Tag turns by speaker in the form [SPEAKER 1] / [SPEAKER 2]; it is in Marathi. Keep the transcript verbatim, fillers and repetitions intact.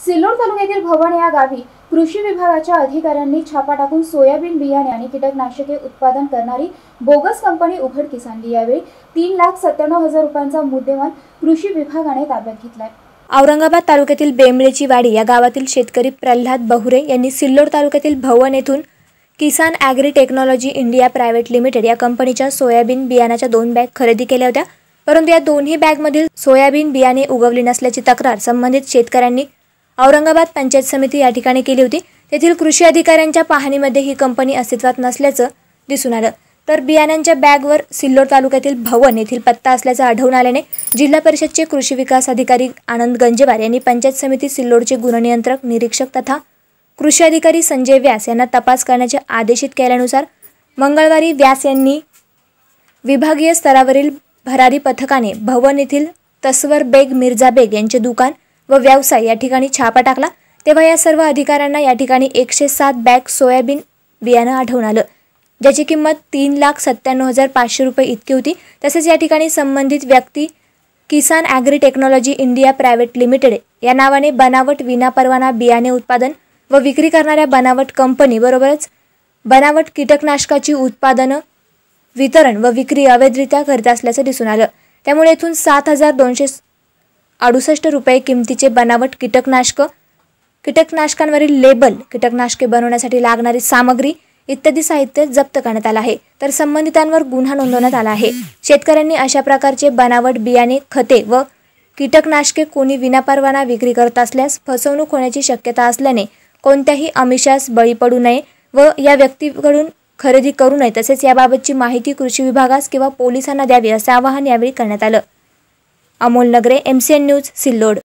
[SPEAKER 1] सिल्लोड तालुक्यातील भवन या गावी कृषी विभागाच्या अधिकाऱ्यांनी छापा टाकून सोयाबीन बियाणे आणि कीटकनाशके उत्पादन करणारी बोगस कंपनी उघडकीस आणली। यावेळी तीन लाख सत्त्याण्णव हजार रुपयांचा मुद्देमाल कृषी विभागाने ताब्यात घेतलाय।
[SPEAKER 2] औरंगाबाद तालुक्यातील बेंबळेची वाडी या गावातील शेतकरी प्रल्हाद बहुरे यांनी सिल्लोड तालुक्यातील भवन येथून Kisan agri technology India private limited या कंपनीच्या सोयाबीन बियाण्याच्या दोन बॅग खरेदी केल्या होत्या, परंतु या दोन्ही बॅगमधील सोयाबीन बियाणे उगवली नसल्याची तक्रार संबंधित शेतकऱ्यांनी औरंगाबाद पंचायत समिती या ठिकाणी केली होती। तेथील कृषी अधिकाऱ्यांच्या पाहणीमध्ये ही कंपनी अस्तित्वात नसल्याचं दिसून आलं, तर बियाण्यांच्या बॅगवर सिल्लोड तालुक्यातील भवन येथील पत्ता असल्याचं आढळून आल्याने जिल्हा परिषदचे कृषी विकास अधिकारी आनंद गंजेवार यांनी पंचायत समिती सिल्लोडचे गुणनियंत्रक निरीक्षक तथा कृषी अधिकारी संजय व्यास यांना तपास करण्याचे आदेशित केल्यानुसार मंगळवारी व्यास यांनी विभागीय स्तरावरील भरारी पथकाने भवन येथील तस्वर बेग मिर्झा बेग यांचे दुकान व व्यवसाय या ठिकाणी छापा टाकला। तेव्हा या सर्व अधिकाऱ्यांना या ठिकाणी एकशे सात बॅग सोयाबीन बियाणं आढळून आलं, ज्याची किंमत तीन लाख सत्त्याण्णव हजार पाचशे रुपये इतकी होती। तसेच या ठिकाणी संबंधित व्यक्ती Kisan agri technology India private limited या नावाने बनावट विनापरवाना बियाणे उत्पादन व विक्री करणाऱ्या बनावट कंपनी बरोबरच बनावट कीटकनाशकाची उत्पादनं वितरण व विक्री अवैधरित्या करत असल्याचं दिसून आलं। त्यामुळे येथून सात हजार दोनशे अडुसष्ट रुपये किमतीचे बनावट कीटकनाशक, कीटकनाशकांवरील लेबल, कीटकनाशके बनवण्यासाठी लागणारी सामग्री इत्यादी साहित्य जप्त करण्यात आलं आहे, तर संबंधितांवर गुन्हा नोंदवण्यात आला आहे। शेतकऱ्यांनी अशा प्रकारचे बनावट बियाणे, खते व कीटकनाशके कोणी विनापरवाना विक्री करत असल्यास फसवणूक होण्याची शक्यता असल्याने कोणत्याही आमिषास बळी पडू नये व या व्यक्तीकडून खरेदी करू नये। तसेच याबाबतची माहिती कृषी विभागास किंवा पोलिसांना द्यावी असे आवाहन यावेळी करण्यात आलं। Amol Nagare, M C N news, Sillod.